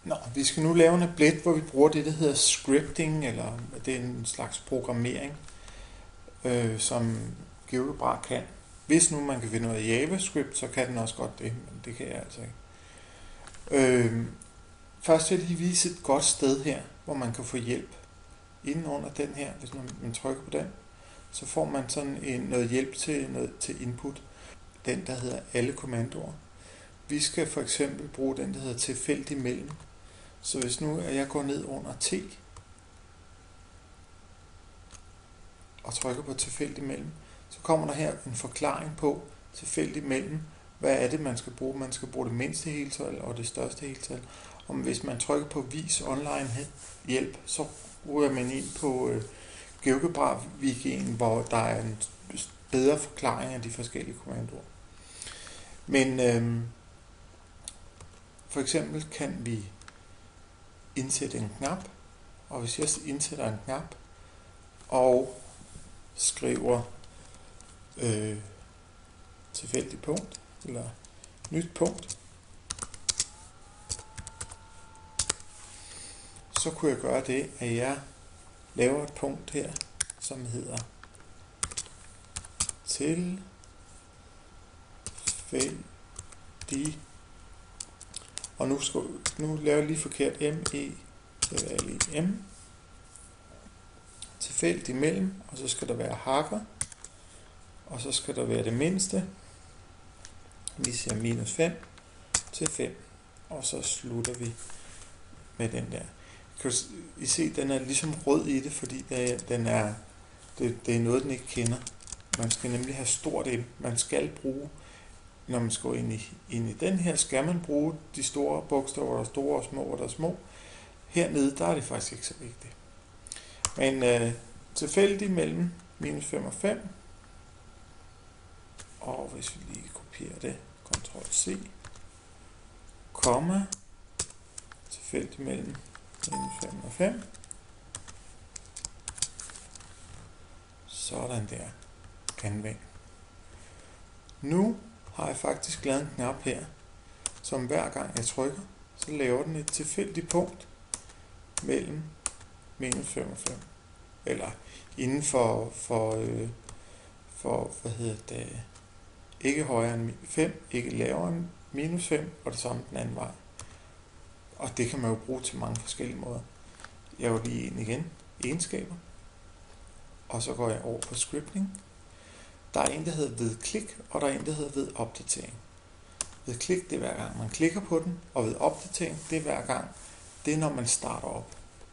Nå, vi skal nu lave en applet, hvor vi bruger det, der hedder scripting, eller det er en slags programmering, som GeoGebra kan. Hvis nu man kan finde noget JavaScript, så kan den også godt det, men det kan jeg altså ikke. Først vil jeg lige vise et godt sted her, hvor man kan få hjælp. Inden under den her, hvis man trykker på den, så får man sådan noget hjælp til input. Den, der hedder alle kommandoer. Vi skal for eksempel bruge den, der hedder tilfældig mellem. Så hvis nu jeg går ned under T og trykker på tilfældig mellem, så kommer der her en forklaring på tilfældig mellem. Hvad er det, man skal bruge? Man skal bruge det mindste heltal og det største heltal. Og hvis man trykker på vis online hjælp, så ryger man ind på GeoGebra Wikien, hvor der er en bedre forklaring af de forskellige kommandoer. Men for eksempel kan vi indsætte en knap, og hvis jeg indsætter en knap og skriver tilfældig punkt eller nyt punkt, så kunne jeg gøre det, at jeg laver et punkt her, som hedder tilfældig, og nu laver jeg lige forkert M tilfældig mellem, og så skal der være hakker, og så skal der være det mindste. Vi siger minus 5 til 5, og så slutter vi med den der. Kan I se, den er ligesom rød i det, fordi det er noget, den ikke kender. Man skal nemlig have stort M. Man skal bruge, når man skal gå ind i den her, skal man bruge de store bogstaver, der er store og små, og der er små. Hernede, der er det faktisk ikke så vigtigt. Men tilfældig mellem minus 5 og 5. Og hvis vi lige kopierer det, Ctrl-C, komma, tilfældig mellem minus 5 og 5. Sådan der. Anvend. Nu har jeg faktisk lavet en knap her, som hver gang jeg trykker, så laver den et tilfældigt punkt mellem minus 5 og 5. Eller inden for ikke højere end 5, ikke lavere end minus 5, og det samme den anden vej. Og det kan man jo bruge til mange forskellige måder. Jeg går lige ind igen, egenskaber, og så går jeg over på scripting. Der er en, der hedder ved klik, og der er en, der hedder ved opdatering. Ved klik, det er hver gang man klikker på den, og ved opdatering, det er hver gang, det er når man starter op.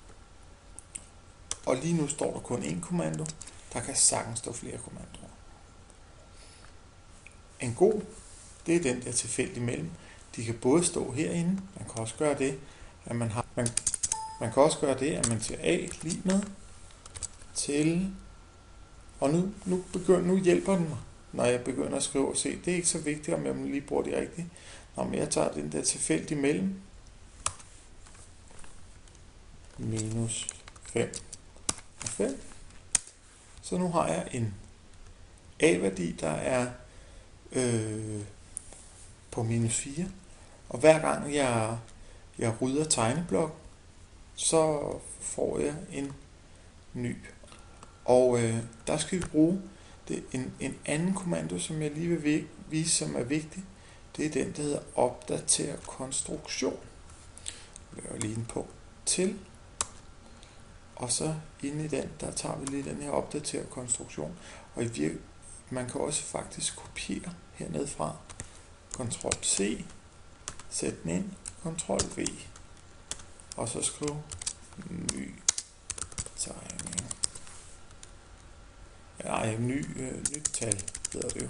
Og lige nu står der kun én kommando, der kan sagtens stå flere kommandoer. En god, det er den der tilfældig mellem. De kan både stå herinde, man kan også gøre det, at man kan også gøre det, at man siger A lige med til, og nu hjælper den mig, når jeg begynder at skrive og se. Det er ikke så vigtigt, om jeg lige bruger det rigtigt. Når jeg tager den der tilfældig mellem minus 5 og 5, så nu har jeg en A-værdi, der er på minus 4, og hver gang jeg rydder tegneblok, så får jeg en ny. Og der skal vi bruge en anden kommando, som jeg lige vil vise, som er vigtig. Det er den, der hedder opdater konstruktion. Jeg laver lige en punkt til, og så inde i den, der tager vi lige den her opdater konstruktion. Og man kan også faktisk kopiere hernede fra. Ctrl-C, sæt den ind, Ctrl-V, og så skrive ny tegning. Nej, nyt tal hedder det jo.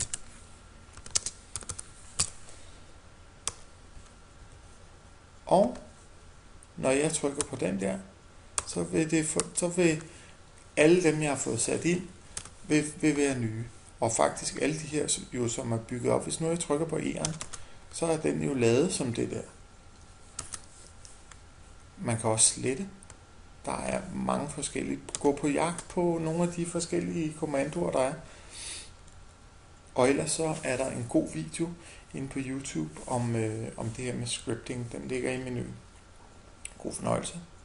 Og når jeg trykker på den der, så vil alle dem, jeg har fået sat ind, vil være nye. Og faktisk alle de her, som er bygget op. Hvis nu jeg trykker på E'eren, så er den jo lavet som det der. Man kan også slette. Der er mange forskellige. Gå på jagt på nogle af de forskellige kommandoer, der er. Og ellers så er der en god video inde på YouTube om det her med scripting. Den ligger i menuen. God fornøjelse.